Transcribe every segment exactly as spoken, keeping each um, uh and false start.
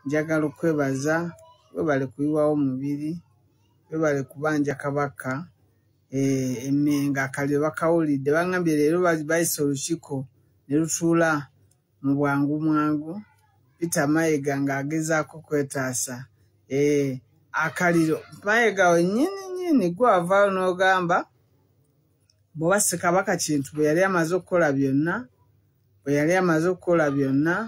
njagala okwebaza webale kuyiwawo mubiri webale kubanja kabaka eh emenga kali bakawulidde bangambye leero bayise olukiiko ne lutuula mu bwangu mwangu Peter Mayiga ng'agezaako kwetaasa eh akaliro Mayiga wennyini nnyini gwavaayo n'ogamba bw'oba Ssekabaka Kintu bwe yali amaze okukola byonna bwe yali amaze okukola byonna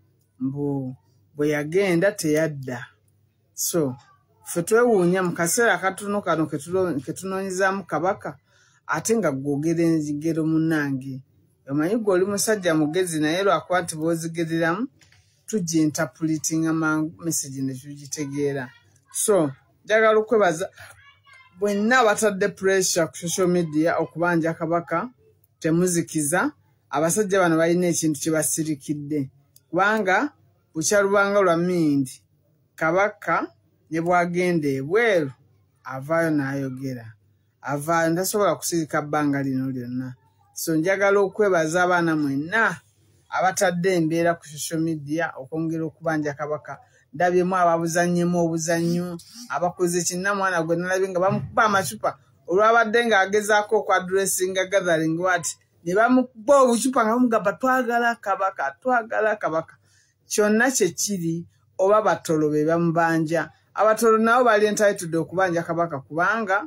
mbu bwe yagenda teyadda so ffe twewuunya mu kaseera katono kano ketunoonyezaamu kabaka ate nga gwogera enzigero munnange omanyi gwe oli musajja mugezi naye lwakuba nti bw'ozigereramu tuginterpretinga mangu message ne tugitegeera so njagala okwebaza bwenna batadde pressure ku social media okubanja kabaka temuzikiza abasajja bano balina ekintu kye basirikidde kubanga bukyalubanga lwa mindi kabaka ne bwagenda ebweru avaayo n'ayogera avaayo ndasobola kusirika bbanga lino lyonna so njagala okwebaza abaana mwenna abatadde embeera ku social media okwongera okubanja kabaka ndabyemu ababuzannyemu obuzannyo abakoze kinna mwana gwe nalabye nga bamukuba amacupa olwabadde ng'agezaako okwadressinga gathering wati ne bamukuba obucupa nga bamugamba twagala kabaka twagala kabaka kyonna kye kiri oba batolo be bamubanja abatolo nabo bali entitled okubanja kabaka kubanga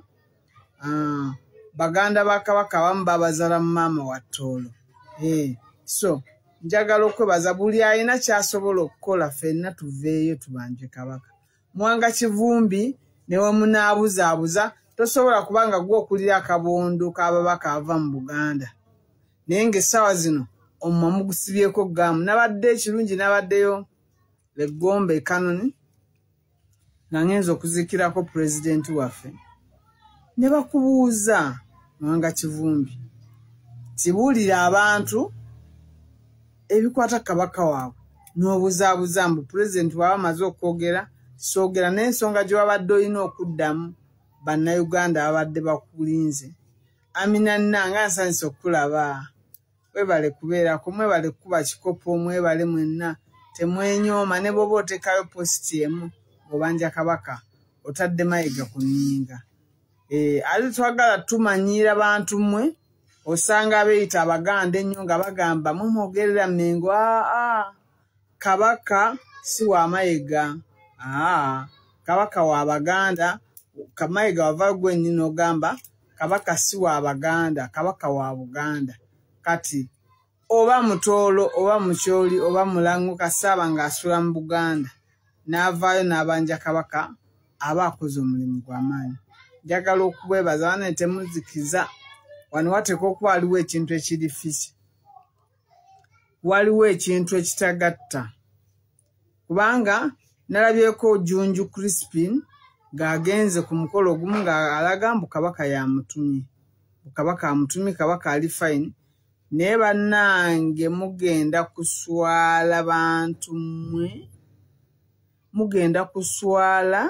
uh, baganda ba kabaka abamu babazala mu maama wa ttolo eh so njagala okwebaza buli alina kyasobola okukola ffenna tuveeyo tubanje kabaka Mwanga Kivumbi ne wamunaabuzaabuza tosobola kubanga gwe okulira akabondo k'ababaka ava mu Buganda naye ng'essaawa zino omumwa mugusibyeko gaamu nabadde ekirungi nabaddeyo Legombe Kanoni nga ngenza okuziikirako pulezidenti waffe ne bakubuuza Mwanga Kivumbi tibuulira abantu ebikwata kabaka waabwe n'obuzaabuza mbu pulezidenti waba amaze okwogera soogera n'ensonga gye wabadde olina okuddamu bannayuganda ababadde bakulinze Amina Nnanga nsanyuse okulaba webale kubeerako mwebale kuba kikopo mwebale mwenna temwenyooma ne bw'oba otekayo positi emu ng'obanja kabaka otadde Mayiga ku nninga eh ate twagala tumanyiira bantu mmwe osanga abeeyita Abaganda ennyo nga bagamba mwe mwogerera Mmengo aa kabaka si wa Mayiga aa kabaka wa Abaganda Mayiga wava gwe nnyini ogamba kabaka si wa Abaganda kabaka wa Buganda kati oba Mutoolo oba Mukyoli oba Mulango Kasaaba ng'asula mu Buganda n'avaayo n'abanja kabaka aba akoze omulimu gw'amaanyi njagala okubwebaza wane temuzikiza wano wateekwa okuba waliwo ekintu ekiri fisi waliwo ekintu ekitagatta kubanga nalabyeko Jjunju Crispin ng'agenze ku mukolo ogumu ng'alaga mbu kabaka yamutumye kabaka amutumye kabaka ali fine naye bannange mugenda kuswala bantu mmwe mugenda kuswala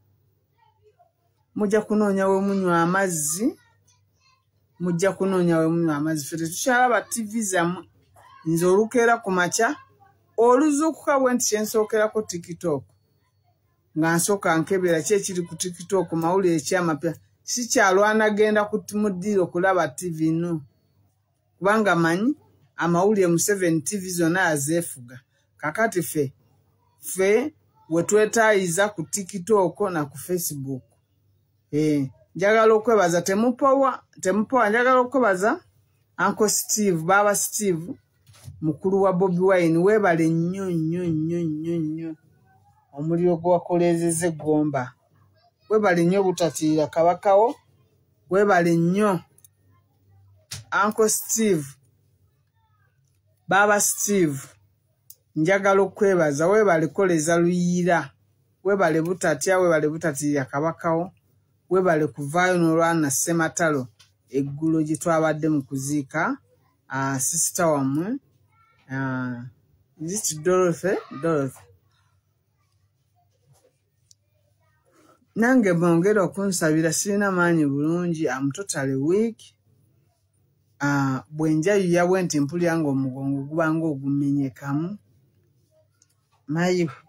mujja kunoonya we munywa amazzi mujja kunoonya we munywa amazzi ffe tetukyalaba ttivi zammwe nze olukeera ku makya oluzuukuka bwe nti kyensookerako TikTok nga nsooka nkebera ki ekiri ku TikTok mawulire ekyamapya sikyalwana genda kutimuddiira okulaba ttivi no kubanga manyi amawulire mu seven T V zonna azeefuga kakati ffe ffe we twetaayiza ku TikTok na ku Facebook eh njagala okwebaza temupowa temupowa njagala okwebaza Uncle Steve Baba Steve mukulu wa Bobi Wine webale nnyo nnyo nnyo nnyo nnyo omuliro gwakolezeze Gomba webale nnyo butatiira kabakawo webale nnyo Uncle Steve Baba Steve njagala okwebaza webale koleza luyiira webale butatya webale butatiira kabakawo webale kuvaayo n'olwana Ssematalo eggulo gye twabadde mu kuziika uh, sister wammwe uh, is Dorothy Dorothy nange bongera okunsabira sirina maanyi bulungi am totally weak uh, bwenjayuya bwe nti mpulira nga omugongo gubanga ogumenyekamu mayi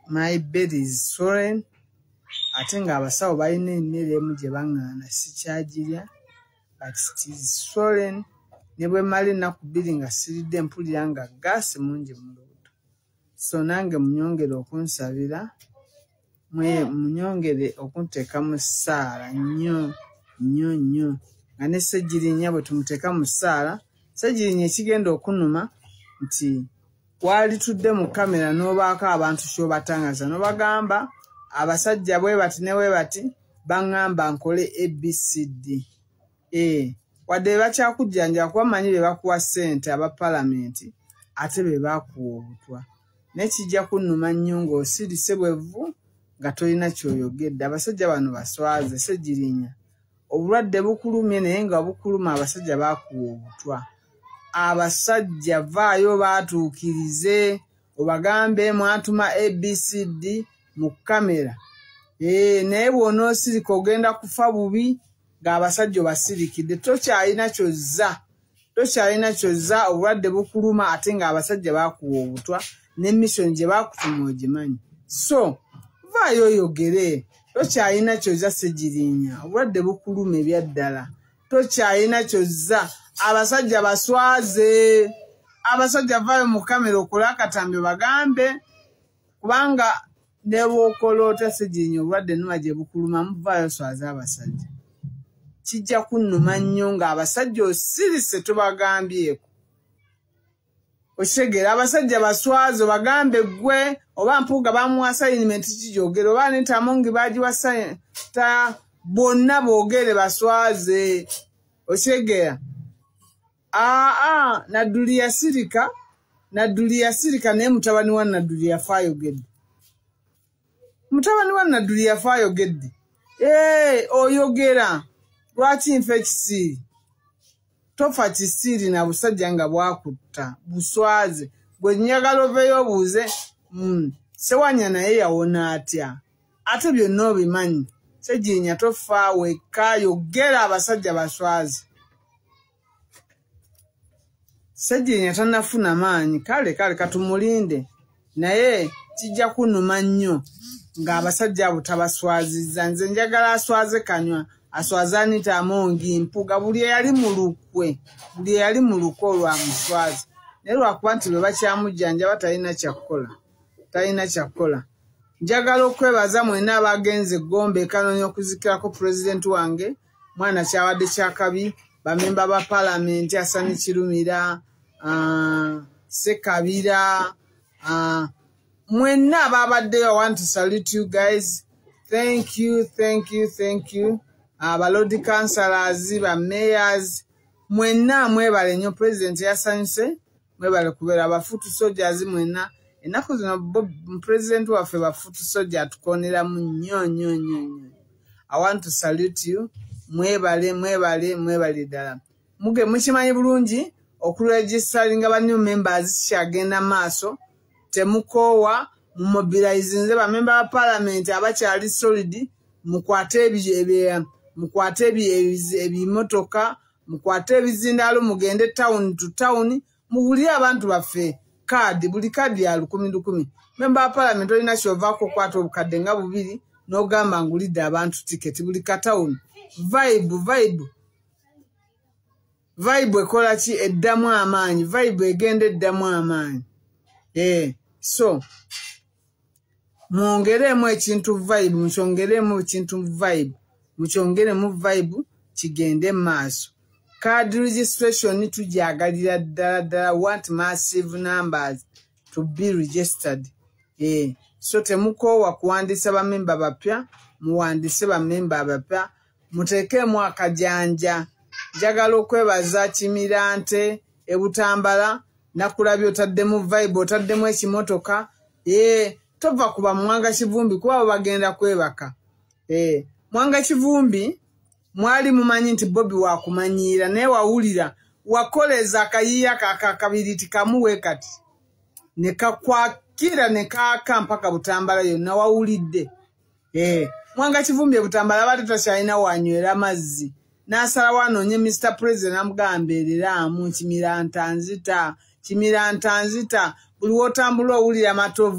my bed is swollen. Ate nga abasawo balina emmere emu gye baŋŋaana sikyagirya, but it is swollen. Ne bwe mali ennaku bbiri nga siridde mpulira nga gaasi mungi mu lubuto. So nange munyongere okunsabira, munyongere okunteeka mu ssaala nnyo nnyo nnyo. Nga ne Ssegirinya bwe tumuteeka mu ssaala, Ssegirinya ekigenda okunuma nti wali tudde mu kamera n'obaako abantu ky'obatangaza n'obagamba abasajja bwe bati ne bwe bati baŋŋamba nkole A B C D. Eh, wadde bakyakujjanjaba kuba manyi be bakuwa ssente aba palamenti ate be baakuwa obutwa. Nekijja kunnuma nnyo ng'osirise bwevvu nga tolina ky'oyogedde. Abasajja bano baswaze. Ssegirinya obulwadde bukulumye naye nga bukuluma abasajja baakuwa obutwa. Abasajja vaayo baatuukirize obagambe mwatuma A B C D mu kamera. Eh, naye bw'onoosirika ogenda kufa bubi ng'abasajja obasirikidde. Tokyalina kyozza, tokyalina kyozza, obulwadde bukuluma ate ng'abasajja baakuwa obutwa n'emission gye baakutuma ogimanyi. So vaayo oyogere, tokyalina kyozza Ssegirinya, obulwadde bukuluma ebyaddala. Tokyalina kyozza, abasajja baswaze. Abasajja vaayo mu kamera okole akatambi bagambe, kubanga ne bw'okola otya Ssegirinya obulwadde nnuma gye bukuluma muvaayo swaze abasajja. Kijja kunnuma nnyo ng'abasajja osirise tubagambyeko. Okitegeera abasajja baswaze bagambe ggwe oba Mpuuga bamuwa assignment kigyogere oba Nentamongi bagiwa ta bonna boogere baswaze. Okitegeera? Aa Nadduli yasirika, Nadduli yasirika naye mutabani wa Nadduli yafa ayogedde. Mutabani wa Nadduli yafa ayogedde. Eh, oyogera. Lwaki nfe ekisiiri? Tofa kisiiri na busajja nga bwakutta buswaze. Gwe njagala oveeyo obuuze mm, Ssewanya naye yawona atya? Ate byonna obimanyi. Ssegirinya tofa wekka, yogera abasajja baswaze. Ssegirinya tannafuna maanyi, kale kale katumulinde. Naye kijja kunnuma nnyo ng'abasajja abo tabaswazizza. Nze njagala aswaze Kanywa, aswaze Nentamongi, Mpuuga, buli eyali mu lukwe, buli eyali mu lukwe olwamuswaze. Naye lwakuba nti lwe bakyamujjanjaba talina kyakukola, talina kyakukola. Njagala okwebaza mwenna abagenze eGombe e Kanoonya okuzikirako pulezidenti wange, mwana kyawadde kyakabi, bamemba ba palamenti Hassan Kirumira, uh, Ssekabira, uh, mwenna ababaddeyo. I want to salute you guys. Thank you, thank you, thank you. Abalodi councillors, ba mayors, mwenna mwebale nnyo. President yasanyuse, mwebale kubeera abafutu soldiers mwenna. Ennaku zino president waffe bafutu soldier atukooneramu nnyo nnyo nnyo nnyo. I want to salute you. Mwebale, mwebale, mwebale ddala. Muge mukimanyi bulungi okuregistaringa ba new members kyagenda maaso. Temukoowa mumobilizinze ba member ba parliament abakyali solid, mukwate ebye mukwate ebimotoka, mukwate ebizindalo, mugende town to town, mugulire abantu baffe card, buli card ya lukumi lukumi. Member ba parliament olina kyovako kwata obukadde nga bubiri n'ogamba ngulidde abantu ticket buli ka town. Vibe, vibe. Vibe ekola ki? Eddamu amaanyi. Vibe egenda eddamu amaanyi. Eh, so mwongeremu ekintu vibe, mukyongeremu ekintu vibe, mukyongeremu vibe kigende maaso. Card registration tugyagalira ddala ddala. Want massive numbers to be registered. Eh, so temukoowa kuwandiisa bamemba bapya, muwandiise bamemba bapya, muteekemu akajanja. Njagala okwebaza Kimirante, e Butambala, Nakulabye otaddemu vibe, otaddemu ekimotoka. Eh, tova kuba Mwanga Kivumbi kuba bagenda kwebaka. Eh, Mwanga Kivumbi mwali mumanyi nti Bobby wakumanyiira naye wawulira wakoleza akayiya kakakabiriti kamuwe kati ne kakwakira ne kaka mpaka Butambala yonna wawulidde. Eh, Mwanga Kivumbi Butambala bali takyalina wanywera amazzi. Nasala wanoonye Mister President amugamberera mu Kimiranta nzita, Kimiranta nzita, buli wotambula owulira matovu,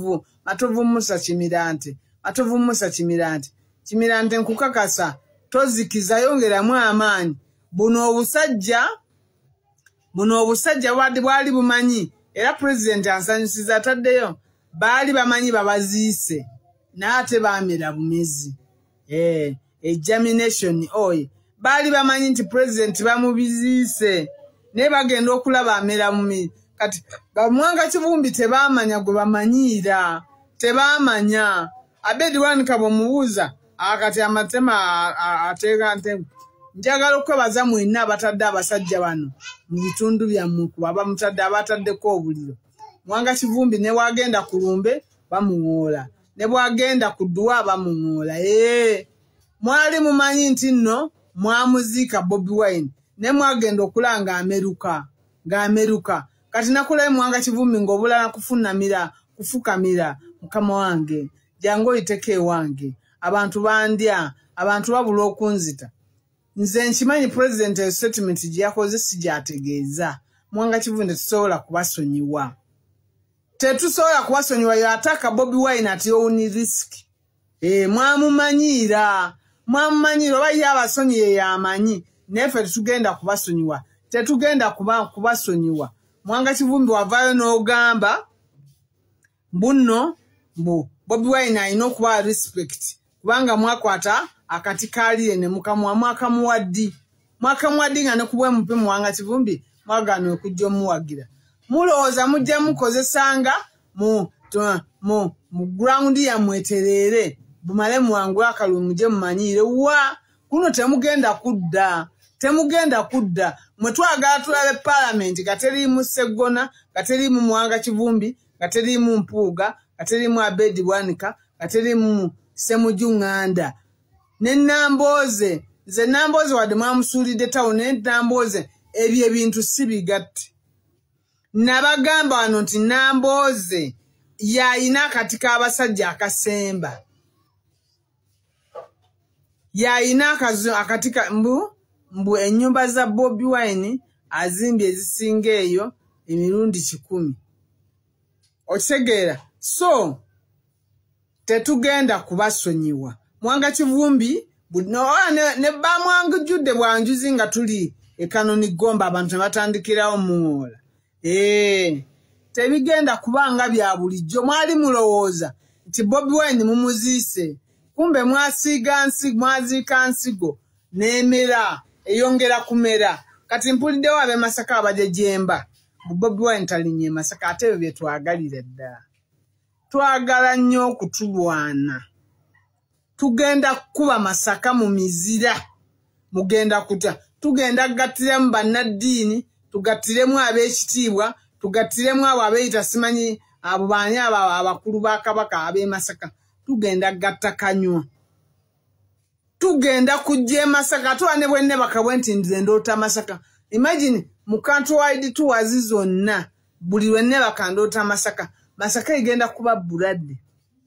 Matovu Musa Kimirante Matovu Musa Kimirante Kimirante nkukakasa tozikiza yongeramu amaanyi buno obusajja buno obusajja bwali bwali bumanyi era president ansanyusiza ataddeyo baali bamanyi babaziise naate baamera bumezi eh examination oy baali bamanyi nti president bamubiziise ne bagenda okulaba amera mumi kati bamwanga Kivumbi tebamanya gwe bamanyiira tebamanya Abedi Wanika bomubuuza akati amatema ateeka ntemu njagala okwebaza mwenna abatadde abasajja bano mu bitundu byammwe kuba bamutadde abataddeko obuliro Mwanga Kivumbi ne wagenda kulumbe bamuŋoola ne bwagenda kuduwa bamuŋoola ee mwali mumanyi nti nno mwamuziika Bobi Wine ne mwagenda okulanga Amerika nga Amerika kati nakulaye Mwanga Kivumbi ng'obulala kufunamira kufukamira mukama wange jango iteke wange abantu bandya abantu babula okunzita nze nkimanyi president statement gyakoze sijategeeza Mwanga Kivumbi tusobola kubasonyiwa tetusobola kubasonyiwa yataka Bobi Wine ati oni risk eh mwamumanyiira mwamumanyiira oba yabasonyiye yamanyi nefe tugenda kubasonyiwa tetugenda kuba kubasonyiwa Mwanga Kivumbi wavayo n'ogamba mbuno mbu Bobi Wine ayina okuba respect kubanga mwakwata akati kalire ne mukamwa mwaka muwaddi mwaka muwaddi nga ne kubwe mupe Mwanga Kivumbi mwagano okujja omuwagira mulowooza mujja mukozesanga mu mu mu ground ya mweterere bumale mwangu akalu muje mumanyire wa kuno temugenda kudda temugenda kudda mwetwagala tulabe parliament kateri mu Segona kateri mu Mwanga Kivumbi kateri mu Mpuuga kateri mu Abedi Wanika kateri mu Semujunganda ne Namboze ze Namboze wadde mwamusuulidde town ne Namboze ebyo ebintu sibigatte nabagamba wano nti Namboze yayina katika abasajja akasemba yayina akazu akatika mbu mbu ennyumba za Bobi Wine azimbye ezisinga eyo emirundi kikumi okitegeera so tetugenda kubasonyiwa Mwanga Kivumbi no ne, ne bamwanga judde bwanjuzi nga tuli ekanoni gomba abantu batandikirawo muwola eh tebigenda kubanga bya bulijjo mwali mulowooza nti Bobi Wine mumuziise kumbe mwasiga nsi mwazika nsigo nemera eyongera kumera kati mpulidde wabe Masaka abajejemba Bobi Wine talinye Masaka ate bye twagalire dda twagala nnyo okutulwana tugenda kuba Masaka mu mizira mugenda kuta tugenda gatiremu bannaddiini tugatiremu ab'ekitiibwa tugatiremu abo abeeyita simanyi abo baani abo abakulu ba Kabaka ab'e Masaka tugenda gattakanywa tugenda kujja Masaka twane bwenne bakabwe nti nze ndoota Masaka imagine mu countrywide tours zonna buli lwenne bakandoota Masaka Masaka egenda kuba buladde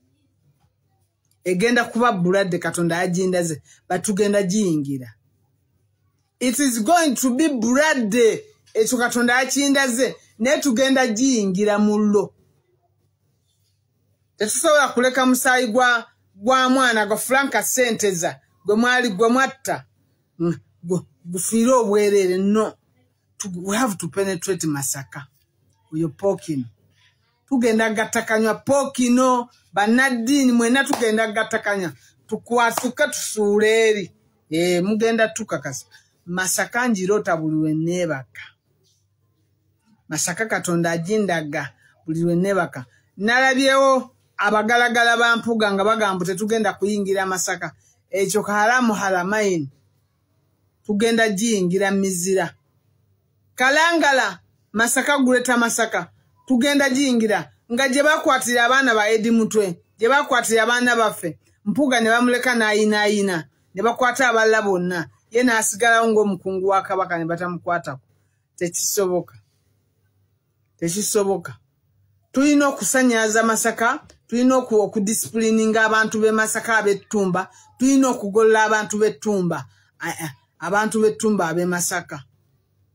egenda kuba buladde Katonda ajindaze batugenda giyingira it is going to be buladde ekyo Katonda akindaze ne tugenda giyingira mullo tetusobola kuleka musaayi gwa gwa mwana gwa Franka Senteza gwe mwali gwe mwatta gufiire obwerere no we have to penetrate Masaka uyo Pokino tugenda gattakanywa Pokino bannaddiini mwena tugenda gattakanya tukwasuka tusuuleeri eh mugenda tukakasa Masaka njirota buli wenebaka Masaka Katonda ajindaga buli wenebaka nalabyewo abagalagala bampuga nga bagamba tetugenda kuyingira Masaka ekyo kahalamu halamaini tugenda jiyingira mizira Kalangala Masaka guleta Masaka tugenda jiyingira nga je bakwatira abaana ba Edi Mutwe je bakwatira abaana baffe Mpuga ne bamuleka naayina ayina ne bakwata abalala bonna ye naasigalawo ng'omukungu wa Kabaka ne batamukwatako tekisoboka tekisoboka tulina okusanyaza Masaka tulina okudisciplininga abantu be Masaka ab'ettumba tulina okugolola abantu b'ettumba abantu b'ettumba ab'e Masaka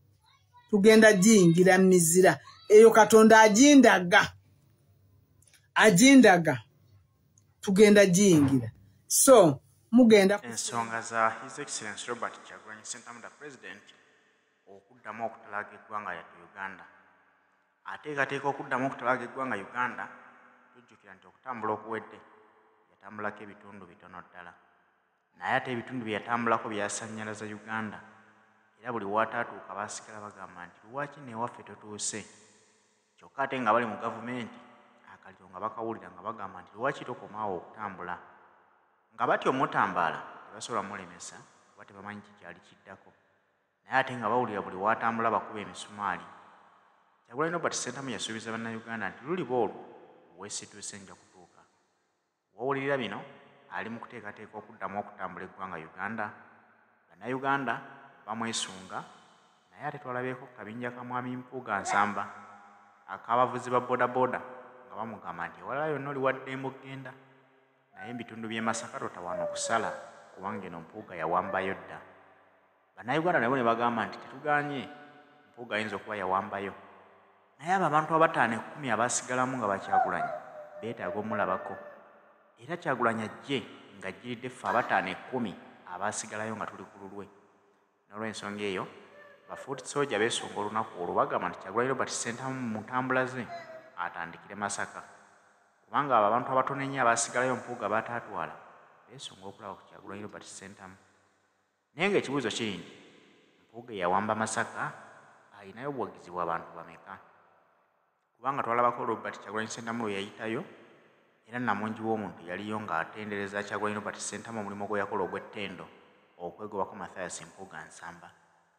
tugenda jiyingira mizira eyo Katonda ajindaga ajindaga tugenda jiyingira so mugenda ensonga za His Excellency Robert Kyagulanyi Ssentamu President okuddamu okutalaga eggwanga lyattu Uganda ateekateeka okuddamu okutalaga eggwanga Uganda tujjukira nti okutambula okuwedde yatambulako ebitundu bitono ddala naye ate ebitundu bye yatambulako byasannyalaza Uganda era buli waataatuuka baasigala bagamba nti lwaki newaffe totuuse kyokka ate nga bali mu gavumenti akaliro nga bakawulira nga bagamba nti lwaki tokomaawo okutambula nga batyo mutambaala tebasobola mulemesa kuba tebamanyi kikyali kiddako naye ate nga bawulira buli waatambula bakuba emisumaali Kyagulanyi Robert Ssentamu yasuubiza bannayuganda nti luliba olwo weesituuse nja kutuuka wawulirira bino ali mu kuteekateeka okuddamu okutambula eggwanga Uganda bannayuganda bamwesunga naye ate twalabyeko kabinja ka Mwami Mpuuga Nsamba ak'abavuzi ba bodaboda nga bamugamba nti ewalala yonna oli waddembe okgenda naye ebitundu by'e Masaka totawaana okusala kubanga eno Mpuuga yawambayo dda bannayuganda nabo ne bagamba nti tetuganye Mpuuga ayinza okuba yawambayo naye abo abantu abataano ekkumi abaasigalamu nga bakyagulanyi beetaaga omulabako era Kyagulanyi ajje ng'ajjiridde ffe abataano ekkumi abaasigalayo nga tuli ku lulwe n'olw'ensonga eyo bafuuti soja beesunga olunaku olwo bagamba nti Kyagulanyi Robert Ssentamu mu ntambula ze atandikire Masaka kubanga abo abantu abatono ennyo abaasigalayo Mpuuga baataatwala beesunga okulaba ku Kyagulanyi Robert Ssentamu naye ng'ekibuuzo kiri nti Mpuuga eyawamba Masaka ayinayo obuwagizi bw'abantu bameka kubanga twalabako Robert Kyagulanyi Ssentamu lwe yayitayo era namungi w'omuntu yaliyo ng'atendereza Kyagulanyi Robert Ssentamu omulimu gwe yakola ogw'ettendo okwegobako Mathias Mpuuga Nsamba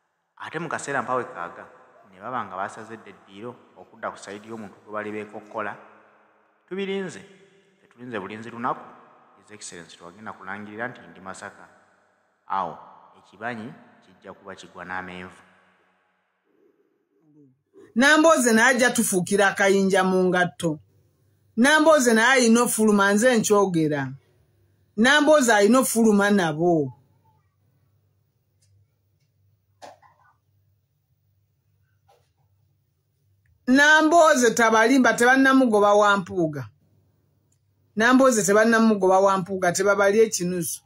ate mu kaseera mpawe kaaga ne baba nga baasazedde eddiiro okudda ku sayidi y'omuntu gwe bali beekokkola tubirinze tetulinze bulinzi lunaku His Excellency twagenda kulangirira nti ndi Masaka awo ekibanyi kijja kuba kigwa n'amenvu Nambooze n'ajja tufuukira akayinja mu ngatto Nambooze naye alina ofuluma nze nkyogera Nambooze alina ofuluma nabo Nambooze tabalimba tebannamugoba wa Mpuuga Nambooze tebannamugoba wa Mpuuga tebabali ekinusu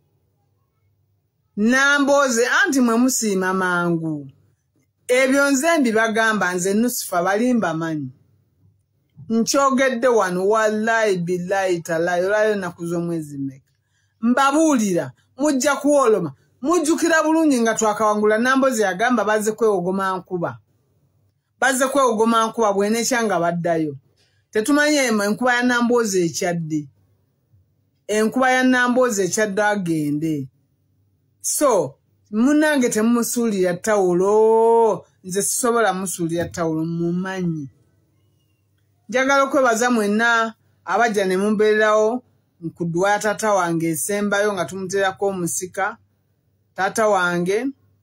Nambooze anti mwe musiima mangu ebyo nze mbibagamba nze Nusifa balimba manyi nkyogedde wano wallahi billahi talahi olayo ennaku z'omwezi mmeka mbabuulira mujja kuwoloma mujjukira bulungi nga twakawangula Nambooze yagamba bazze kwewogoma nkuba bazze kwewogoma nkuba bw'enekya nga baddayo tetumanye enkuba ya Nambooze ekyadde enkuba ya Nambooze ekyadde agende so munange temumusuulira ttawulo nze sisobola musuulira ttawulo mumanyi njagala okwebaza mwenna abajja ne mumbeererawo nkuddwa taata wange esembayo nga tumuteerako omusika taata wange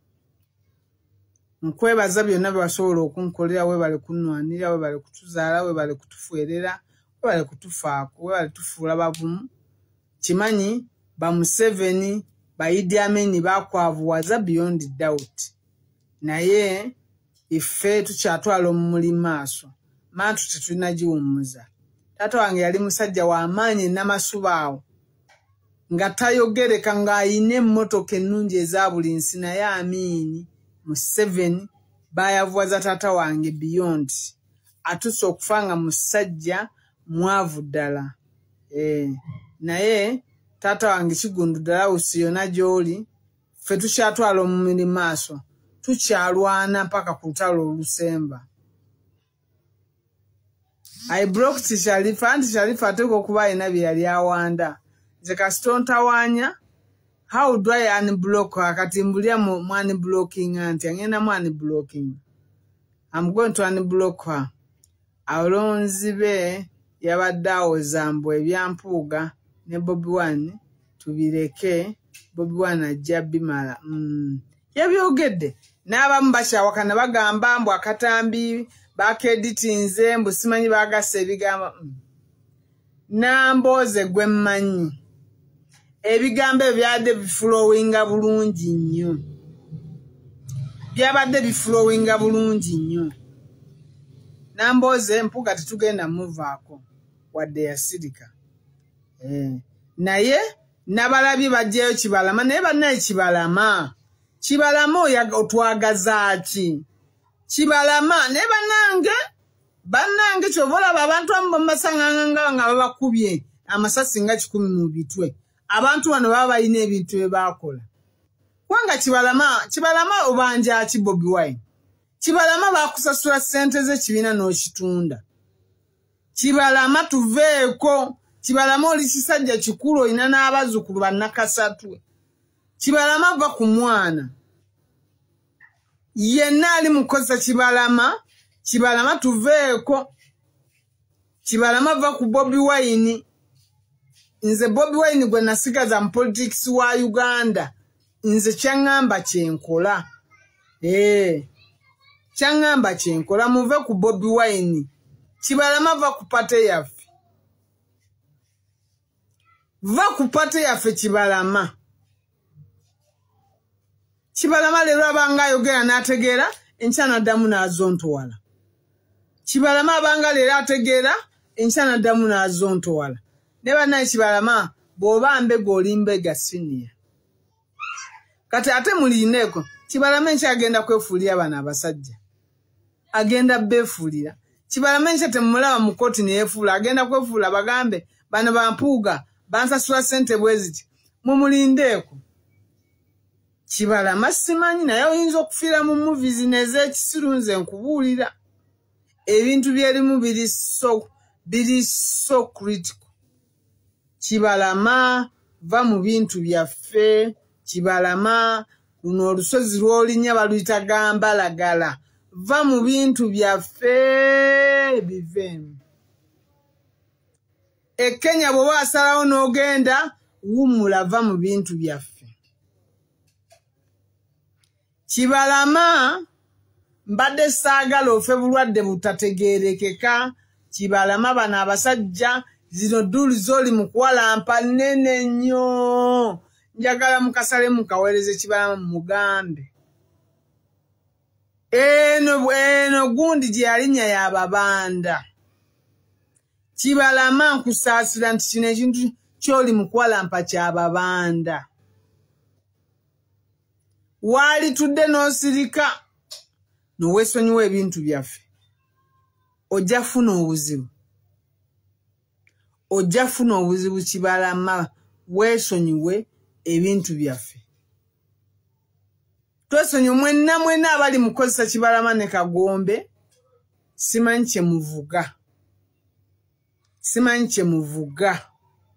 nkwebaza byonna bye wasobola okunkolera webale kunnwanira webale kutuzaala webale kutufuerera webale kutufaako webale tufuula bavumu kimanyi ba Museveni ba Idi Amin bakwavuwaza beyond doubt naye ife tukyatwala omumuli maaso mantu tetulina giwummuza taata wange yali musajja w'amaanyi n'amasubaawo nga tayogereka ng'ayina emmotoka ennungi eza buli nsi naye Amin Museveni bayavuwaza taata wange beyond atuuse okufa nga musajja mwavu ddala eh naye taata wange kigundu ddala usi yonna gy'oli ffe tukyatwala omumuli maaso tukyalwana mpaka ku lutalo olusemba I blocked Sharifa anti Sharifa ateka okuba alina bye yali awanda nze kasita ontawaanya how do I unblock her kati mbulya mu unblocking anti angenda mu unblocking I'm going to unblock her alonzi be yabadde awoza mbu ebya Mpuuga ne Bobi Wine tubireke Bobi Wine ajja bimala mm. yabyogedde n'abamu bakyawakana bagamba mbu akatambi bakeditinze mbu simanyi bagasa ebigambo mm. Nambooze gwe mmanyi ebigambo byabadde biflowinga bulungi nnyo byabadde biflowinga bulungi nnyo Nambooze Mpuuga tetugenda muvaako wadde yasirika. Eh, naye nabalabye bajjayo Kibalama naye bannaye Kibalama. Kibalama otwagaza ki? Kibalama naye bannange bannange kyobola abantu abamasanganga nga babakubye amasasi nga kikumi mu bitwe. Abantu bano baba balina ebintu bye bakola. Wanga Kibalama, Kibalama obanja ki Bobi Wine. Kibalama bakusasula ssente z'ekibiina n'okitunda. Kibalama tuveeko. Kibalama oli kisajja kikulu olina n'abazzukulu bannakasatu. Kibalama va ku mwana. Yenna ali mukozesa Kibalama. Kibalama tuveeko. Kibalama va ku Bobi Wine. Nze Bobi Wine gwe nasigaza mu politics wa Uganda. Nze kyangamba kyenkola. Eh. Kyangamba kyenkola muve ku Bobi Wine. Kibalama va ku pate yaffe. Va ku pate yaffe Kibalama. Kibalama lero abanga ayogera n'ategeera enkya n'addamu n'azontowala. Kibalama abanga lero ategeera enkya n'addamu n'azontowala. Ne bannaye Kibalama bw'oba mbega oli mbega siniya. Kati ate muliineko Kibalama enkya agenda kwefuulira bano abasajja. Agenda beefuulira. Kibalama enkya temulaba mu kkooti ne yeefuula agenda kwefuula bagambe bano bampuuga bansasula ssente bwe ziti. Mumulindeeko. Kibalama simanyi naye oyinza okufiira mu movies n'ez'ekisiru nze nkubuulira. Ebintu byerimu biri so biri so critical. Kibalama va mu bintu byaffe. Kibalama luno olusozi lw'olinya baluyita Gambalagala. Va mu bintu byaffe biveemu. E Kenya bw'oba asalawo n'ogenda wumula va mu bintu byaffe. Kibalama mbadde saagala ofe bulwadde butategeerekeka. Kibalama bano abasajja zino dduli z'oli mu kuwalampa nnene nnyo. Njagala mukasale mukaweereze Kibalama mugambe. Eno eno gundi gye yalinnya y'Ababanda. Kibalama nkusaasira nti kino ekintu ky'oli mu kuwalampa ky'Ababanda. Wali tudde n'osirika n'oweesonyiwa ebintu byaffe. Ojja funa obuzibu. Ojja funa obuzibu Kibalama weesonyiwe ebintu byaffe. Twesonyi mwenna mwenna abali mukozesa Kibalama ne Kagombe. Simanyi kye muvuga. Simanyi kye muvuga.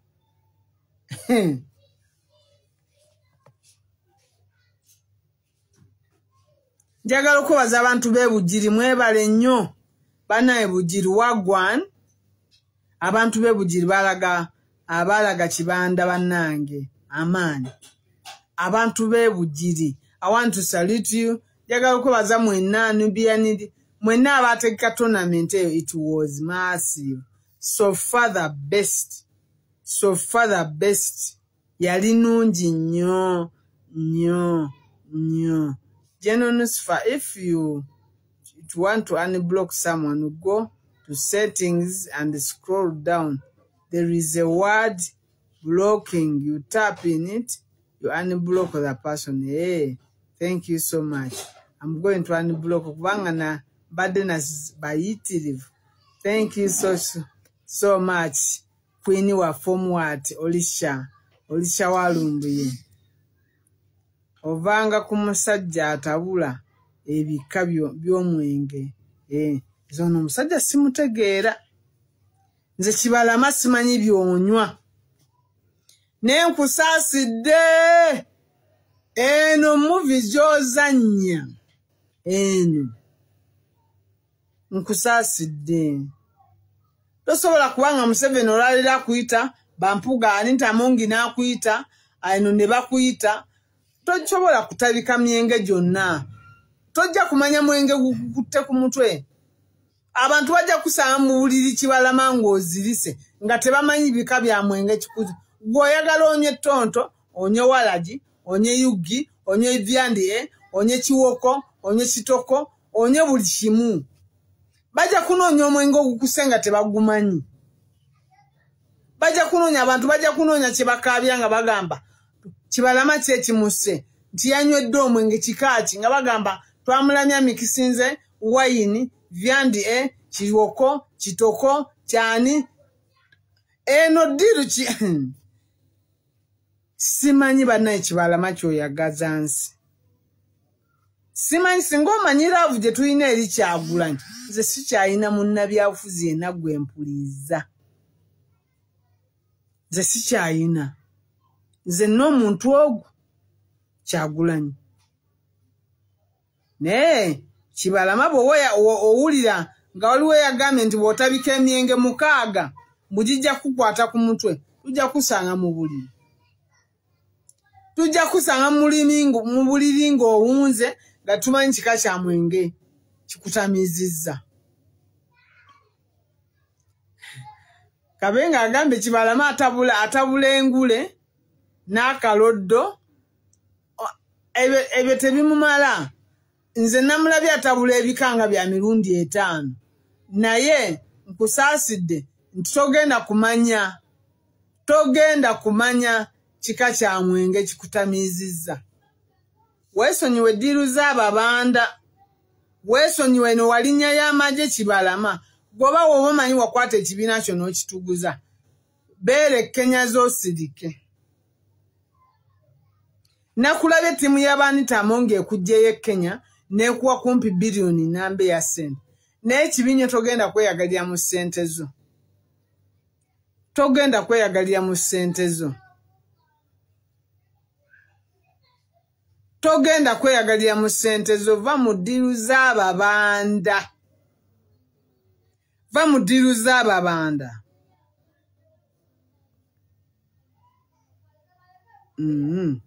Njagala okubaza abantu b'e Bugiri mwebale nnyo. Bannaye Bugiri wagwan. Abantu b'e Bugiri balaga abalaga Kibanda bannange amaanyi. Abantu b'e Bugiri, I want to salute you. Njagala okubaza mwenna Nubian mwenna abategeka tournament eyo, it was massive. So far the best. So far the best. Yali nungi nnyo nnyo nnyo. General Nusfa, if you, if you want to unblock someone, you go to settings and scroll down. There is a word blocking. You tap in it, you unblock the person. Hey, thank you so much. I'm going to unblock Vangana Badenas Bayitiriv. Thank you so so much. Queenie wa form what? Olisha. Olisha walumbuye. Ovanga ku musajja atabula ebika by'omwenge. Eh, zono musajja simutegeera. Nze Kibalama simanyi byonywa. Ne nkusaasidde. Eno movie gy'ozannya. Eno. Nkusaasidde. Tosobola kubanga Museveni olwalira akuyita, Bampuuga Anita Amongi n'akuyita, eno ne bakuyita. Tosobola kutabika myenge gyonna. Tojja kumanya mwenge gukutte ku mutwe. Abantu bajja kusanga mu buliri Kibalama ng'ozirise nga tebamanyi bika bya mwenge kikuzi. Gw'oyagala onye tonto, onye walagi, onye yugi, onye vyandie, onye kiwoko, onye kitoko, onye buli kimu. Bajja kunoonya omwenge ogukusenga tebagumanyi. Baja kunonya abantu baja kunonya kibakabya nga bagamba Kibalama kye kimuse nti yanywedde omwenge kikaaki nga bagamba twamulamya mikisinze wayini vyandi e kiwoko kitoko cyani eno diru ki simanyi bana Kibalama kyo yagazansi simanyi singo manyiravu je tuyina eri Kyagulanyi nze sikyayina munnabyafuzi ena gwe mpuliza nze sikyayina nze n'omuntu ogwo Kyagulanyi naye Kibalama bwoya owulira nga waliwo yagambye nti bw'otabika emyenge mukaaga mujijja kukwata ku mutwe tujja kusanga mu buliri tujja kusanga mu buliri ng'owunze nga tumanyi kika kya mwenge kikutamizizza Kabenga agambe Kibalama atabula atabula engule n'akaloddo ebe ebe tebimumala nze namulabye atabula ebikanga bya mirundi etaano naye nkusaasidde nti togenda kumanya togenda kumanya kika kya mwenge kikutamizizza weesonyiwe ddiiru z'Ababanda weesonyiwe no walinnya y'amagye Kibalama goba woba omanyi wakwata ekibiina kyo n'okituguza beere Kenya z'osirike nakulabye ttiimu y'Abanita Amongi ekugjeyo Kenya n'ekuwa kumpi biliyoni nambe ya ssente naye ekibiina togenda kweyagalira mu ssente zo togenda kweyagalira mu ssente zo togenda kweyagalira mu ssente zo va mu ddiiru z'Ababanda va mu ddiiru z'Ababanda mm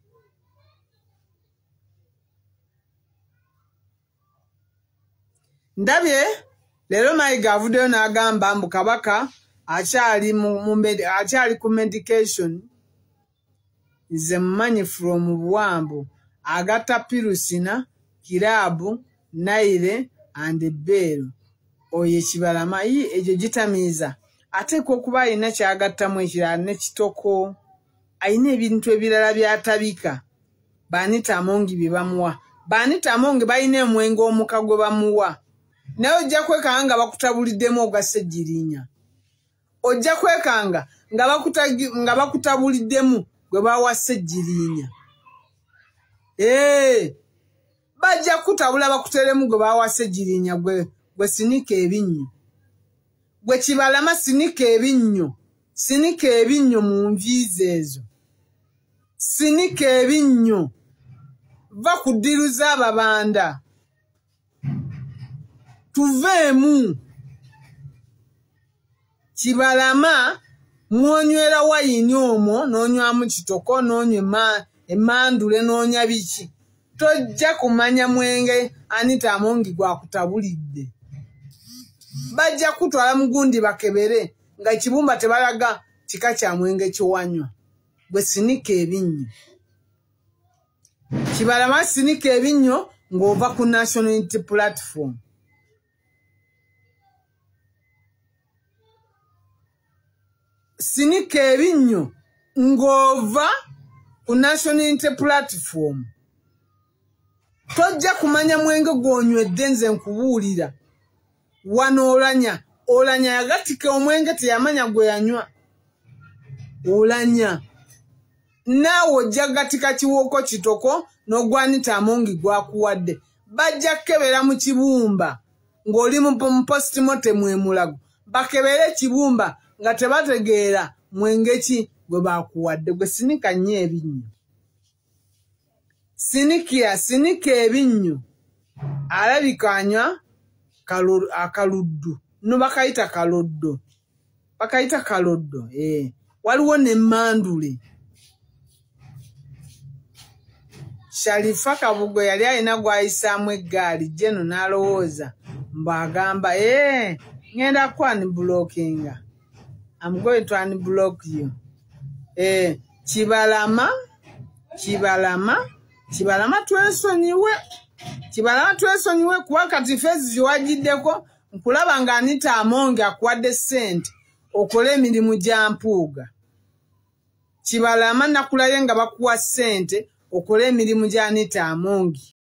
ndabye lero Mayiga avuddeyo n'agamba mbu Kabaka akyali mu akyali ku medication nze mmanyi from Buwambo agatta Pirusina Kirabu Naire and Bero oye Kibalama yi ejo gitamiza ateekwa okuba alina kyagattamu ekirala ne kitoko ayina ebintu ebirala byatabika Banita Amongi bye bamuwa Banita Amongi balina omwenge omuka gwe bamuwa naye ojja kwekanga nga bakutabuliddemu ogwa Ssejjirinya ojja kwekanga nga bakutagi nga bakutabuliddemu gwe bawa Ssejjirinya eh bajja kutabula bakuteremu gwe bawa Ssejjirinya gwe gwe sinika ebinnyo gwe Kibalama sinika ebinnyo sinika ebinnyo mu nviizi ezo sinika ebinnyo va ku ddiiru z'Ababanda tuveemu Kibalama mwonywera wayini omwo n'onywamu kitoko n'onywa emandule n'onya biki tojja kumanya mwenge Anita Amongi gwakutabulidde bajja kutwala mugundi bakebere nga ekibumba tebalaga kika kya mwenge kiwanywa gwe sinika ebinnyo Kibalama sinika ebinnyo ng'ova ku National Unity Platform sinika ebinnyo ng'ova ku National Unity Platform tojja kumanya mwenge gw'onywedde nze nkubuulira wano olanya olanya yagatika omwenge teyamanya gwe yanywa olanya naawe ojja gatika kiwoko kitoko n'ogwa Anita Amongi gwakuwadde bajja kebera mu kibumba ng'oli mu postmortem emulago bakebere ekibumba nga tebategeera mwenge ki gwe bakuwadde gwe sinika nnyo ebinnyo sinikia sinika ebinnyo alabika anywa akaluddu no bakayita kaloddo bakayita kaloddo eh waliwo n'emmandule Sharifa Kabugo yali alina gwayisaamu eggaali jeno n'alowooza mbu agamba eh ngenda ku unblockinga I'm going to unblock you eh Kibalama Kibalama Kibalama twesonyiwe Kibalama twesonyiwe kuba kati fezi ziwajiddeko nkulaba nga Anita Amongi akuwadde ssente okole emirimu gya mpuuga. Kibalama nakulaye nga bakuwa ssente okole emirimu gya Anita Amongi.